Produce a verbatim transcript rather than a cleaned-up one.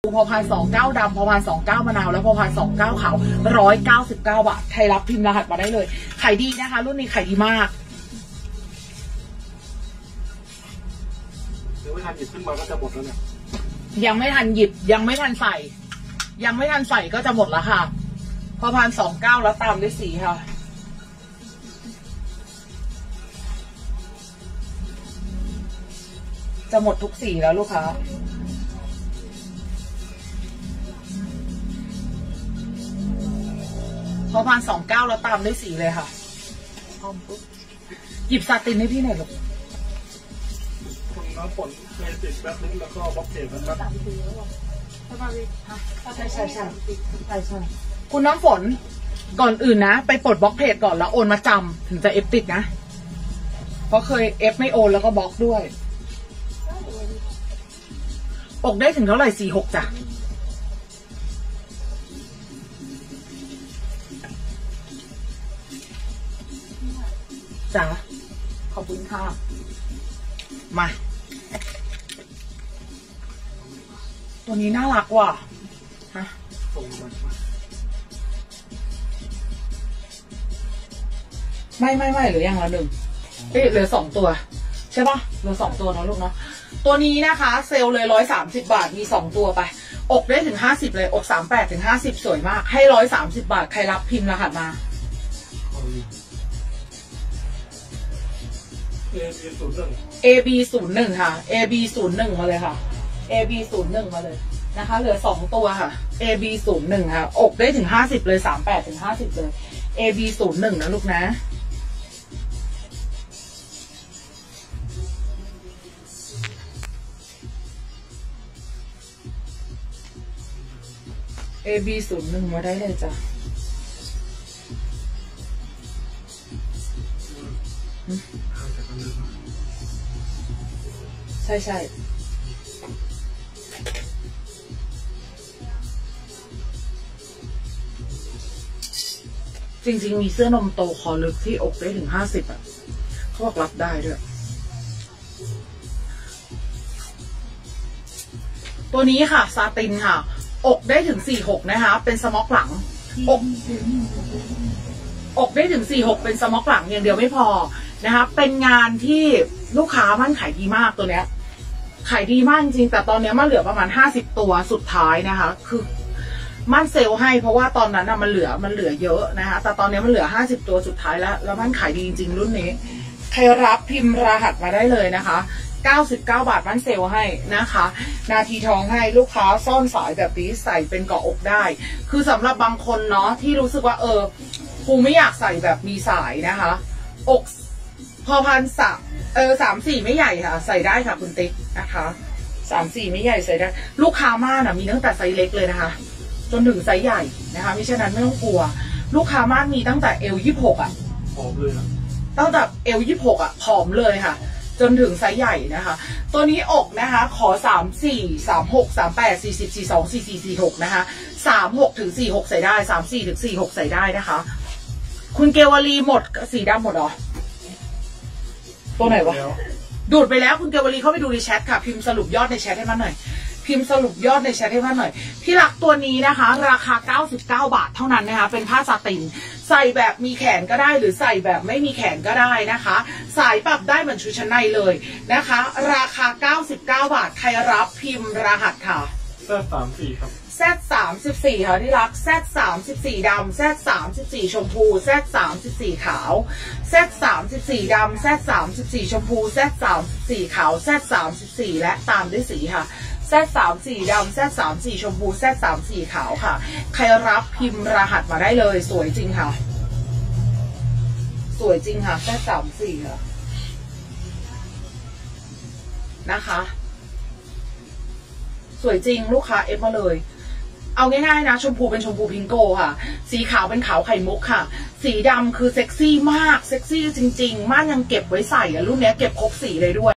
พอพานสองเก้าดำพอพานสองเก้ามะนาวแล้วพอพานสองเก้าขาวร้อยเก้าสิบเก้าบาทใครรับพิมพ์รหัสมาได้เลยขายดีนะคะรุ่นนี้ขายดีมากยังไม่ทันหยิบขึ้นมาก็จะหมดแล้วเนี่ยยังไม่ทันหยิบยังไม่ทันใส่ยังไม่ทันใส่ก็จะหมดแล้วค่ะพอพานสองเก้าแล้วตามด้วยสีค่ะจะหมดทุกสีแล้วลูกค้าพอพานสองเก้าแล้วตามด้วยสีเลยค่ะหยิบซาตินให้พี่หน่อยลูกคุณน้ำฝนเมจิกแบ็คลิงแล้วก็บล็อกเกตนะครับใช่ใช่ใช่ใช่ใช่คุณน้ำฝนก่อนอื่นนะไปปลดบล็อกเพจก่อนแล้วโอนมาจำถึงจะเอฟติดนะเพราะเคยเอฟไม่โอนแล้วก็บล็อกด้วยอกได้ถึงเท่าไหร่สี่หกจ้ะจ้ะขอบคุณค่ะมาตัวนี้น่ารักว่ะฮะไม่ไม่ไม่หรือยังละหนึ่งเอ๊ะเหลือสองตัวใช่ปะเหลือสองตัวเนาะลูกเนาะตัวนี้นะคะเซลเลยร้อยสามสิบบาทมีสองตัวไปอกได้ถึงห้าสิบเลยอกสามแปดถึงห้าสิบสวยมากให้ร้อยสามสิบบาทใครรับพิมพ์รหัสมาเอ บี ศูนย์หนึ่ง ค่ะ เอ บี ศูนย์หนึ่ง มาเลยค่ะ เอ บี ศูนย์หนึ่ง มาเลยนะคะเหลือสองตัวค่ะ เอ บี ศูนย์หนึ่ง ค่ะอกได้ถึงห้าสิบเลยสามแปดถึงห้าสิบเลย เอ บี ศูนย์หนึ่ง นะลูกนะเอ บี ศูนย์หนึ่ง มาได้เลยจ้ะใช่ใช่จริงๆมีเสื้อนมโตคอลึกที่อกได้ถึงห้าสิบอ่ะเขาบอกรับได้ด้วยตัวนี้ค่ะซาตินค่ะอกได้ถึงสี่หกนะคะเป็นสม็อกหลังอกอกได้ถึงสี่หกเป็นสม็อกหลังอย่างเดียวไม่พอนะคะเป็นงานที่ลูกค้ามันขายดีมากตัวเนี้ยขายดีมากจริงแต่ตอนนี้มันเหลือประมาณห้าสิบตัวสุดท้ายนะคะคือมันเซลให้เพราะว่าตอนนั้นอะมันเหลือมันเหลือเยอะนะคะแต่ตอนนี้มันเหลือห้าสิบตัวสุดท้ายแล้วแล้วมันขายดีจริงๆรุ่นนี้ใครรับพิมพ์รหัสมาได้เลยนะคะเก้าสิบเก้าบาทมันเซลให้นะคะนาทีทองให้ลูกค้าซ่อนสายแบบนี้ใส่เป็นเกาะอกได้คือสำหรับบางคนเนาะที่รู้สึกว่าเออกูไม่อยากใส่แบบมีสายนะคะอกพอพันสามเออสามสี่ไม่ใหญ่ค่ะใส่ได้ค่ะคุณติ๊กนะคะสามสี่ไม่ใหญ่ใส่ได้ลูกค้าม่านมีตั้งแต่ไซส์เล็กเลยนะคะจนถึงไซส์ใหญ่นะคะมิฉะนั้นไม่ต้องกลัวลูกค้าม่านมีตั้งแต่เอลยี่สิบหกอ่ะผอมเลยตั้งแต่เอลยี่สิบหกอ่ะผอมเลยค่ะจนถึงไซส์ใหญ่นะคะตัวนี้อกนะคะขอสามสี่สามหกสามแปดสี่สิบสี่สองสี่สี่สี่หกนะคะสามหกถึงสี่หกใส่ได้สามสี่ถึงสี่หกใส่ได้นะคะคุณเกวลีหมดสีดำหมดหรอตัวไหนวะดูดไปแล้วคุณเกวลีเข้าไปดูในแชทค่ะพิมพ์สรุปยอดในแชทให้มันหน่อยพิมพ์สรุปยอดในแชทให้มันหน่อยพี่รักตัวนี้นะคะราคาเก้าสิบเก้าบาทเท่านั้นนะคะเป็นผ้าซาตินใส่แบบมีแขนก็ได้หรือใส่แบบไม่มีแขนก็ได้นะคะสายปรับได้เหมือนชุดชั้นในเลยนะคะราคาเก้าสิบเก้าบาทใครรับพิมพ์รหัสค่ะแซดสามสี่ครับแซดสามสิบสี่ค่ะที่รักแซดสามสิบสี่ดำแซดสามสิบสี่ชมพูแซดสามสิบสี่ขาวแซดสามสิบสี่ดำแซดสามสิบสี่ชมพูแซดสามสิบสี่ขาวแซดสามสิบสี่และตามด้วยสีค่ะแซดสามสี่ดำแซดสามสี่ชมพูแซดสามสี่ขาวค่ะใครรับพิมพ์รหัสมาได้เลยสวยจริงค่ะสวยจริงค่ะแซดสามสี่ค่ะนะคะสวยจริงลูกค้าเอฟมาเลยเอาง่ายๆนะชมพูเป็นชมพูพิงโกค่ะสีขาวเป็นขาวไข่มุกค่ะสีดำคือเซ็กซี่มากเซ็กซี่จริงๆม่านยังเก็บไว้ใส่อะรุ่นนี้เก็บครบสีเลยด้วย